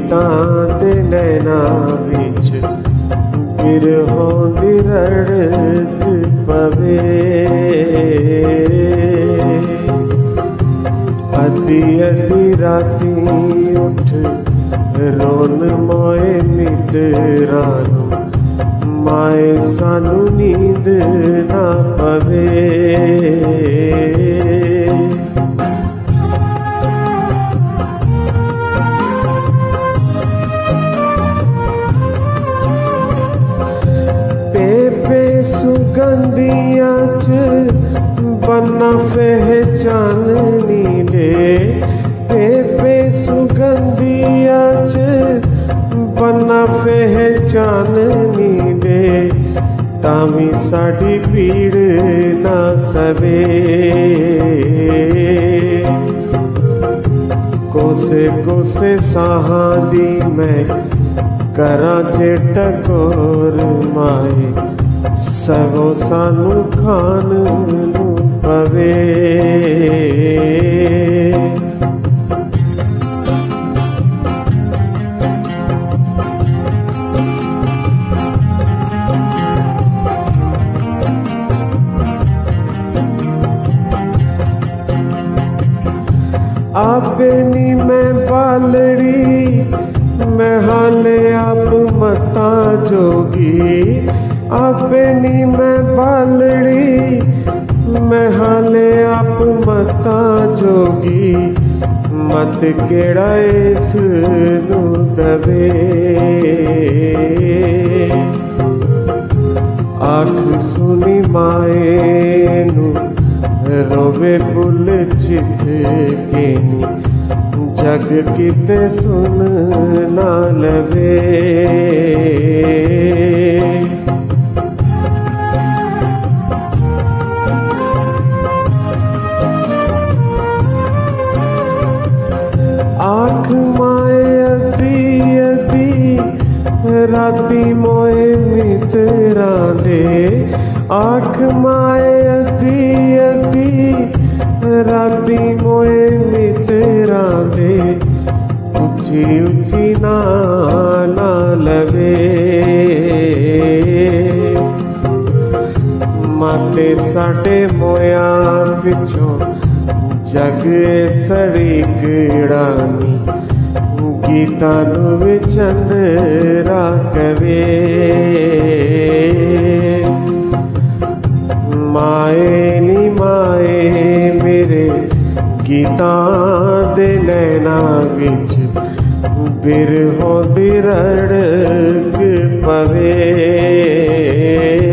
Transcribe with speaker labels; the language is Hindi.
Speaker 1: गीतां दे नैना विच बिरहों दी रड़क पवे। अद्धी अद्धी राती उठ रोन मोए मित्रां नूं, माए सानू नींद ना पवे। पेपे सुगंधियां च बन्ना पहचाननी दे, पेपे सुगंधियां च बन्ना पहचाननी दे, तामी साडी पीड़ ना सवे। कोसे कोसे साहां दी मैं करां जे टकोर माए, सगों सानू खान नूं पवे। आपे नी मैं बालड़ी, मैं हाले आप मता जोगी। आपे नी मैं बालड़ी, मैं हाले आप मता जोगी, मत केड़ा इस नू दवे। आख सुनी माए नू रोवे पुल चित केनी, जग किते सुन ना लवे। आख माए अद्धी अद्धी राती मोए मित्रां दे, आख माए अद्धी अद्धी राती मोए मित्रां दे, उची उची ना लवे। माते साडे मोया पिछों जग सड़ीकड़ानी, गीतां नूं चंदरा कवे। माए नी माए मेरे गीतां दे नैना विच बिरहों दी रड़क पवे।